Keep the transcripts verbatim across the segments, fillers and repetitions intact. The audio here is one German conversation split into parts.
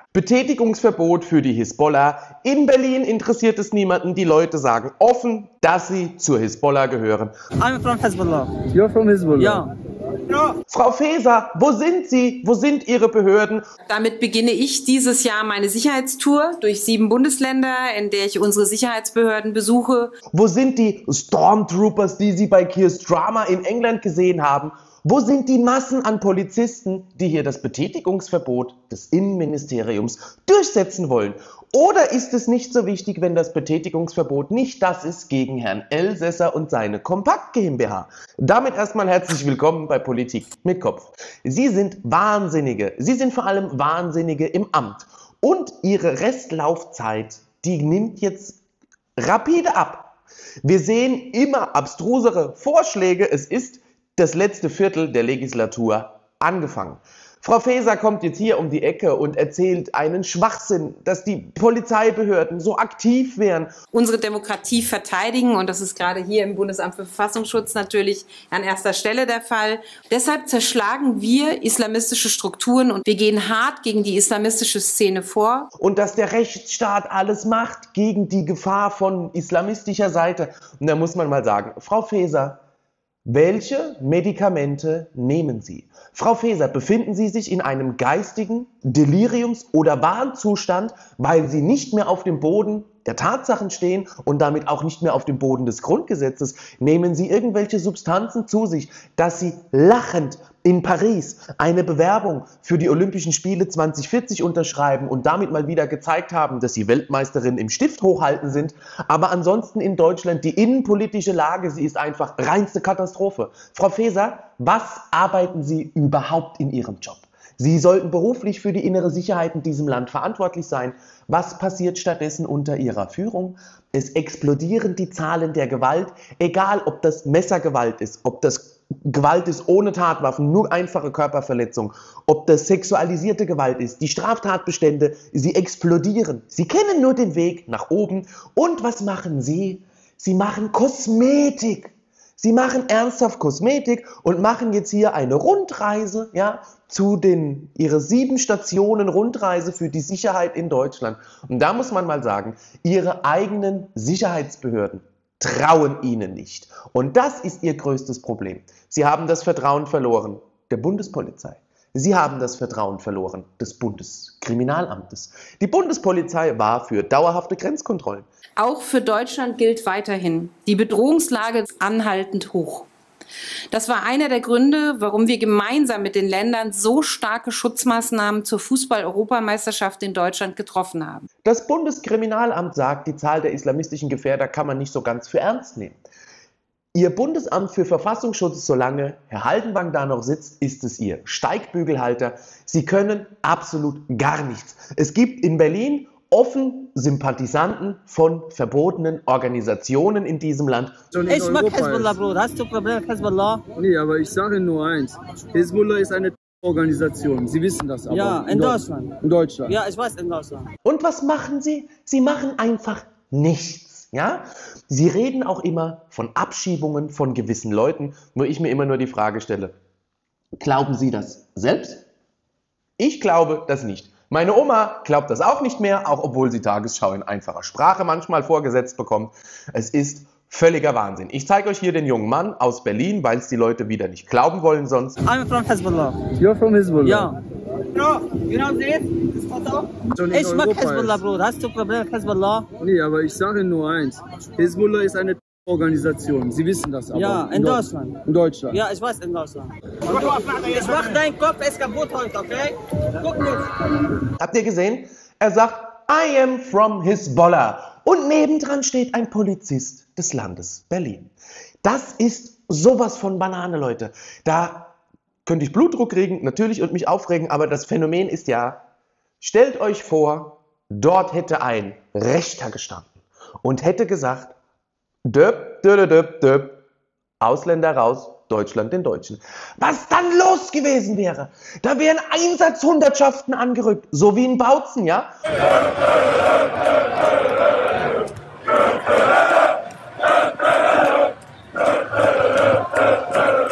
Betätigungsverbot für die Hisbollah. In Berlin interessiert es niemanden. Die Leute sagen offen, dass sie zur Hisbollah gehören. I'm from Hezbollah. You're from Hezbollah? Ja. Ja. Frau Faeser, wo sind Sie? Wo sind Ihre Behörden? Damit beginne ich dieses Jahr meine Sicherheitstour durch sieben Bundesländer, in der ich unsere Sicherheitsbehörden besuche. Wo sind die Stormtroopers, die Sie bei Keir Starmer in England gesehen haben? Wo sind die Massen an Polizisten, die hier das Betätigungsverbot des Innenministeriums durchsetzen wollen? Oder ist es nicht so wichtig, wenn das Betätigungsverbot nicht das ist gegen Herrn Elsässer und seine Kompakt GmbH? Damit erstmal herzlich willkommen bei Politik mit Kopf. Sie sind Wahnsinnige. Sie sind vor allem Wahnsinnige im Amt. Und Ihre Restlaufzeit, die nimmt jetzt rapide ab. Wir sehen immer abstrusere Vorschläge. Es ist das letzte Viertel der Legislatur angefangen. Frau Faeser kommt jetzt hier um die Ecke und erzählt einen Schwachsinn, dass die Polizeibehörden so aktiv wären. Unsere Demokratie verteidigen, und das ist gerade hier im Bundesamt für Verfassungsschutz natürlich an erster Stelle der Fall. Deshalb zerschlagen wir islamistische Strukturen und wir gehen hart gegen die islamistische Szene vor. Und dass der Rechtsstaat alles macht gegen die Gefahr von islamistischer Seite. Und da muss man mal sagen, Frau Faeser, welche Medikamente nehmen Sie? Frau Faeser, befinden Sie sich in einem geistigen Deliriums- oder Wahnzustand, weil Sie nicht mehr auf dem Boden der Tatsachen stehen und damit auch nicht mehr auf dem Boden des Grundgesetzes? Nehmen Sie irgendwelche Substanzen zu sich, dass Sie lachend in Paris eine Bewerbung für die Olympischen Spiele zwanzig vierzig unterschreiben und damit mal wieder gezeigt haben, dass Sie Weltmeisterin im Stift hochhalten sind, aber ansonsten in Deutschland die innenpolitische Lage, sie ist einfach reinste Katastrophe. Frau Faeser, was arbeiten Sie überhaupt in Ihrem Job? Sie sollten beruflich für die innere Sicherheit in diesem Land verantwortlich sein. Was passiert stattdessen unter Ihrer Führung? Es explodieren die Zahlen der Gewalt, egal ob das Messergewalt ist, ob das Gewalt ist ohne Tatwaffen, nur einfache Körperverletzung, ob das sexualisierte Gewalt ist, die Straftatbestände, sie explodieren. Sie kennen nur den Weg nach oben. Und was machen Sie? Sie machen Kosmetik. Sie machen ernsthaft Kosmetik und machen jetzt hier eine Rundreise, ja, zu den, ihre sieben Stationen Rundreise für die Sicherheit in Deutschland. Und da muss man mal sagen, Ihre eigenen Sicherheitsbehörden trauen Ihnen nicht. Und das ist Ihr größtes Problem. Sie haben das Vertrauen verloren der Bundespolizei. Sie haben das Vertrauen verloren des Bundeskriminalamtes. Die Bundespolizei war für dauerhafte Grenzkontrollen. Auch für Deutschland gilt weiterhin, die Bedrohungslage ist anhaltend hoch. Das war einer der Gründe, warum wir gemeinsam mit den Ländern so starke Schutzmaßnahmen zur Fußball-Europameisterschaft in Deutschland getroffen haben. Das Bundeskriminalamt sagt, die Zahl der islamistischen Gefährder kann man nicht so ganz für ernst nehmen. Ihr Bundesamt für Verfassungsschutz, solange Herr Haldenwang da noch sitzt, ist es Ihr Steigbügelhalter. Sie können absolut gar nichts. Es gibt in Berlin offen Sympathisanten von verbotenen Organisationen in diesem Land. Ich mag Hezbollah, Bruder. Hast du Probleme mit Hezbollah? Nee, aber ich sage nur eins. Hezbollah ist eine Organisation. Sie wissen das aber. Ja, in, in Deutschland. In Deutschland. Ja, ich weiß, in Deutschland. Und was machen Sie? Sie machen einfach nichts. Ja? Sie reden auch immer von Abschiebungen von gewissen Leuten, wo ich mir immer nur die Frage stelle, glauben Sie das selbst? Ich glaube das nicht. Meine Oma glaubt das auch nicht mehr, auch obwohl sie Tagesschau in einfacher Sprache manchmal vorgesetzt bekommt. Es ist völliger Wahnsinn. Ich zeige euch hier den jungen Mann aus Berlin, weil es die Leute wieder nicht glauben wollen sonst. I'm from Hezbollah. You're from Hezbollah? Ja. Bro, you know this? This photo? Ich mag Hezbollah, Bruder. Hast du Probleme mit Hezbollah? Nee, aber ich sage nur eins. Hezbollah ist eine Organisation. Sie wissen das aber. Ja, in, in Deutschland. In Deutschland. Ja, ich weiß, in Deutschland. Ich mach deinen Kopf, ist kaputt heute, okay? Guck nicht. Habt ihr gesehen? Er sagt, I am from Hezbollah. Und nebendran steht ein Polizist des Landes Berlin. Das ist sowas von Banane, Leute. Da könnte ich Blutdruck kriegen, natürlich, und mich aufregen, aber das Phänomen ist ja, stellt euch vor, dort hätte ein Rechter gestanden und hätte gesagt, döp, döp, döp, döp, Ausländer raus, Deutschland den Deutschen. Was dann los gewesen wäre? Da wären Einsatzhundertschaften angerückt, so wie in Bautzen, ja?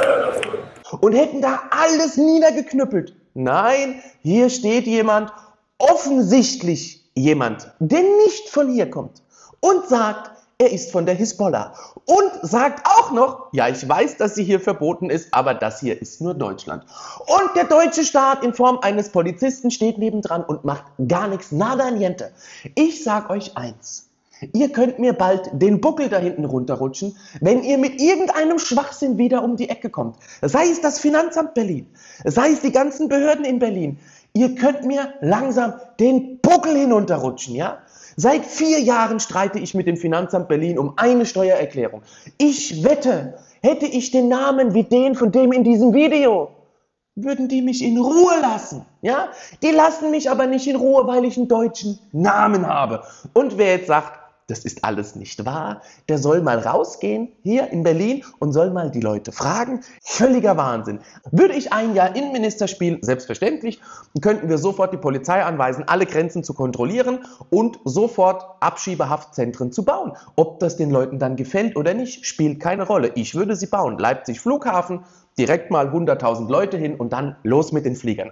Und hätten da alles niedergeknüppelt. Nein, hier steht jemand offensichtlich jemand, der nicht von hier kommt und sagt, er ist von der Hisbollah und sagt auch noch, ja, ich weiß, dass sie hier verboten ist, aber das hier ist nur Deutschland. Und der deutsche Staat in Form eines Polizisten steht nebendran und macht gar nichts, nada niente. Ich sag euch eins, ihr könnt mir bald den Buckel da hinten runterrutschen, wenn ihr mit irgendeinem Schwachsinn wieder um die Ecke kommt. Sei es das Finanzamt Berlin, sei es die ganzen Behörden in Berlin. Ihr könnt mir langsam den Buckel hinunterrutschen, ja? Seit vier Jahren streite ich mit dem Finanzamt Berlin um eine Steuererklärung. Ich wette, hätte ich den Namen wie den von dem in diesem Video, würden die mich in Ruhe lassen. Ja? Die lassen mich aber nicht in Ruhe, weil ich einen deutschen Namen habe. Und wer jetzt sagt, das ist alles nicht wahr, der soll mal rausgehen hier in Berlin und soll mal die Leute fragen. Völliger Wahnsinn. Würde ich ein Jahr Innenminister spielen, selbstverständlich, könnten wir sofort die Polizei anweisen, alle Grenzen zu kontrollieren und sofort Abschiebehaftzentren zu bauen. Ob das den Leuten dann gefällt oder nicht, spielt keine Rolle. Ich würde sie bauen. Leipzig Flughafen, direkt mal hunderttausend Leute hin und dann los mit den Fliegern.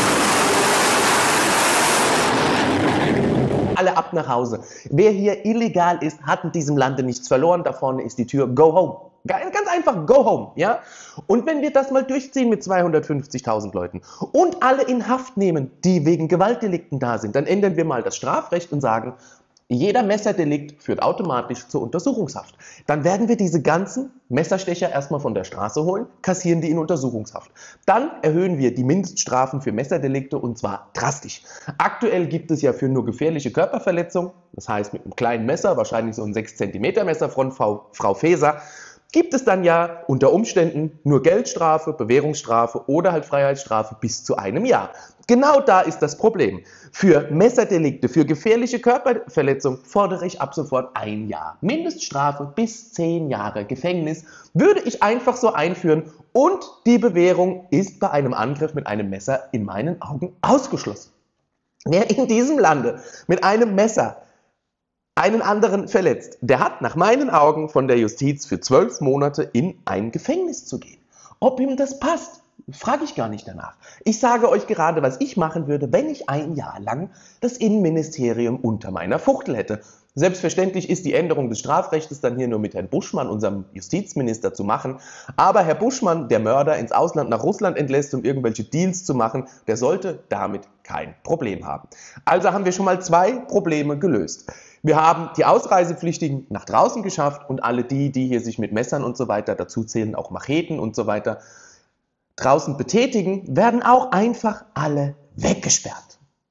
Alle ab nach Hause. Wer hier illegal ist, hat in diesem Lande nichts verloren. Da vorne ist die Tür. Go home. Ganz einfach, go home. Ja? Und wenn wir das mal durchziehen mit zweihundertfünfzigtausend Leuten und alle in Haft nehmen, die wegen Gewaltdelikten da sind, dann ändern wir mal das Strafrecht und sagen, jeder Messerdelikt führt automatisch zur Untersuchungshaft. Dann werden wir diese ganzen Messerstecher erstmal von der Straße holen, kassieren die in Untersuchungshaft. Dann erhöhen wir die Mindeststrafen für Messerdelikte und zwar drastisch. Aktuell gibt es ja für nur gefährliche Körperverletzung, das heißt mit einem kleinen Messer, wahrscheinlich so ein sechs Zentimeter Messer von Frau, Frau Faeser, gibt es dann ja unter Umständen nur Geldstrafe, Bewährungsstrafe oder halt Freiheitsstrafe bis zu einem Jahr. Genau da ist das Problem. Für Messerdelikte, für gefährliche Körperverletzung fordere ich ab sofort ein Jahr. Mindeststrafe bis zehn Jahre Gefängnis würde ich einfach so einführen und die Bewährung ist bei einem Angriff mit einem Messer in meinen Augen ausgeschlossen. Wer in diesem Lande mit einem Messer einen anderen verletzt, der hat nach meinen Augen von der Justiz für zwölf Monate in ein Gefängnis zu gehen. Ob ihm das passt, frage ich gar nicht danach. Ich sage euch gerade, was ich machen würde, wenn ich ein Jahr lang das Innenministerium unter meiner Fuchtel hätte. Selbstverständlich ist die Änderung des Strafrechts dann hier nur mit Herrn Buschmann, unserem Justizminister, zu machen. Aber Herr Buschmann, der Mörder ins Ausland nach Russland entlässt, um irgendwelche Deals zu machen, der sollte damit kein Problem haben. Also haben wir schon mal zwei Probleme gelöst. Wir haben die Ausreisepflichtigen nach draußen geschafft und alle die, die hier sich mit Messern und so weiter, dazu zählen auch Macheten und so weiter, draußen betätigen, werden auch einfach alle weggesperrt.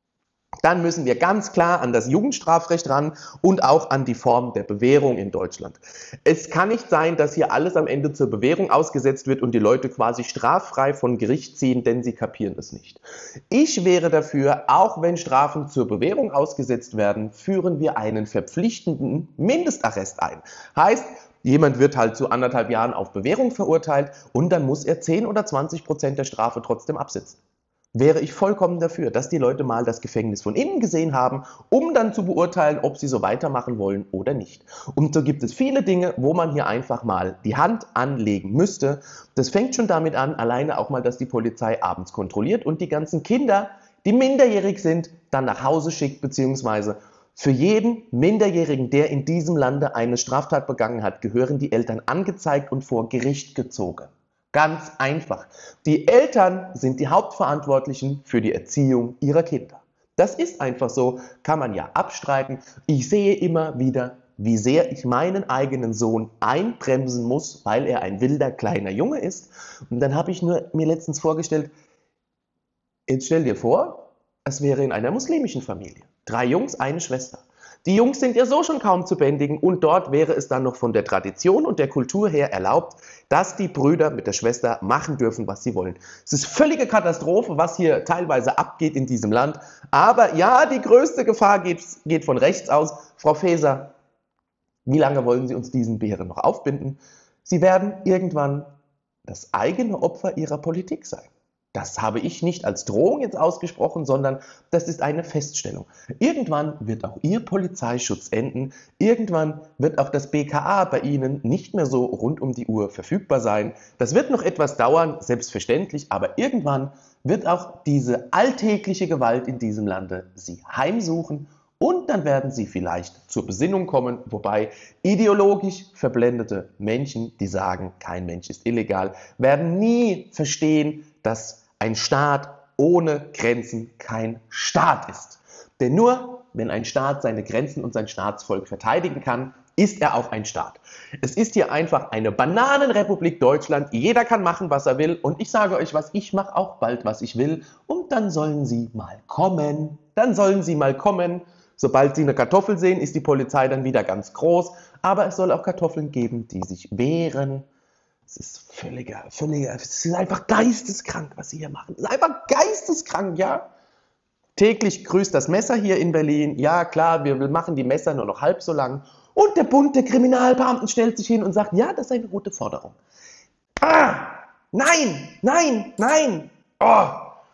Dann müssen wir ganz klar an das Jugendstrafrecht ran und auch an die Form der Bewährung in Deutschland. Es kann nicht sein, dass hier alles am Ende zur Bewährung ausgesetzt wird und die Leute quasi straffrei von Gericht ziehen, denn sie kapieren es nicht. Ich wäre dafür, auch wenn Strafen zur Bewährung ausgesetzt werden, führen wir einen verpflichtenden Mindestarrest ein. Heißt, jemand wird halt zu anderthalb Jahren auf Bewährung verurteilt und dann muss er zehn oder zwanzig Prozent der Strafe trotzdem absitzen. Wäre ich vollkommen dafür, dass die Leute mal das Gefängnis von innen gesehen haben, um dann zu beurteilen, ob sie so weitermachen wollen oder nicht. Und so gibt es viele Dinge, wo man hier einfach mal die Hand anlegen müsste. Das fängt schon damit an, alleine auch mal, dass die Polizei abends kontrolliert und die ganzen Kinder, die minderjährig sind, dann nach Hause schickt, beziehungsweise für jeden Minderjährigen, der in diesem Lande eine Straftat begangen hat, gehören die Eltern angezeigt und vor Gericht gezogen. Ganz einfach. Die Eltern sind die Hauptverantwortlichen für die Erziehung ihrer Kinder. Das ist einfach so, kann man ja abstreiten. Ich sehe immer wieder, wie sehr ich meinen eigenen Sohn einbremsen muss, weil er ein wilder kleiner Junge ist. Und dann habe ich nur mir letztens vorgestellt, jetzt stell dir vor, es wäre in einer muslimischen Familie. Drei Jungs, eine Schwester. Die Jungs sind ja so schon kaum zu bändigen und dort wäre es dann noch von der Tradition und der Kultur her erlaubt, dass die Brüder mit der Schwester machen dürfen, was sie wollen. Es ist völlige Katastrophe, was hier teilweise abgeht in diesem Land. Aber ja, die größte Gefahr geht, geht von rechts aus. Frau Faeser, wie lange wollen Sie uns diesen Bären noch aufbinden? Sie werden irgendwann das eigene Opfer Ihrer Politik sein. Das habe ich nicht als Drohung jetzt ausgesprochen, sondern das ist eine Feststellung. Irgendwann wird auch Ihr Polizeischutz enden. Irgendwann wird auch das B K A bei Ihnen nicht mehr so rund um die Uhr verfügbar sein. Das wird noch etwas dauern, selbstverständlich, aber irgendwann wird auch diese alltägliche Gewalt in diesem Lande sie heimsuchen und dann werden sie vielleicht zur Besinnung kommen, wobei ideologisch verblendete Menschen, die sagen, kein Mensch ist illegal, werden nie verstehen, dass ein Staat ohne Grenzen kein Staat ist. Denn nur wenn ein Staat seine Grenzen und sein Staatsvolk verteidigen kann, ist er auch ein Staat. Es ist hier einfach eine Bananenrepublik Deutschland. Jeder kann machen, was er will. Und ich sage euch was, ich mache auch bald, was ich will. Und dann sollen sie mal kommen. Dann sollen sie mal kommen. Sobald sie eine Kartoffel sehen, ist die Polizei dann wieder ganz groß. Aber es soll auch Kartoffeln geben, die sich wehren. Es ist völliger, völliger, es ist einfach geisteskrank, was sie hier machen. Es ist einfach geisteskrank, ja. Täglich grüßt das Messer hier in Berlin. Ja, klar, wir machen die Messer nur noch halb so lang. Und der Bund der Kriminalbeamten stellt sich hin und sagt, ja, das ist eine gute Forderung. Ah, nein, nein, nein. Oh.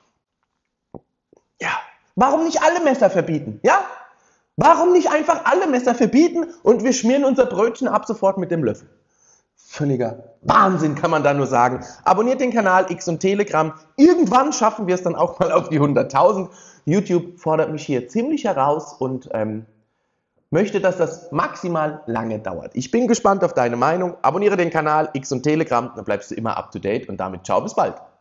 Ja, warum nicht alle Messer verbieten? Ja, warum nicht einfach alle Messer verbieten und wir schmieren unser Brötchen ab sofort mit dem Löffel? Völliger Wahnsinn, kann man da nur sagen. Abonniert den Kanal X und Telegram. Irgendwann schaffen wir es dann auch mal auf die hunderttausend. YouTube fordert mich hier ziemlich heraus und ähm, möchte, dass das maximal lange dauert. Ich bin gespannt auf deine Meinung. Abonniere den Kanal X und Telegram, dann bleibst du immer up to date und damit ciao, bis bald.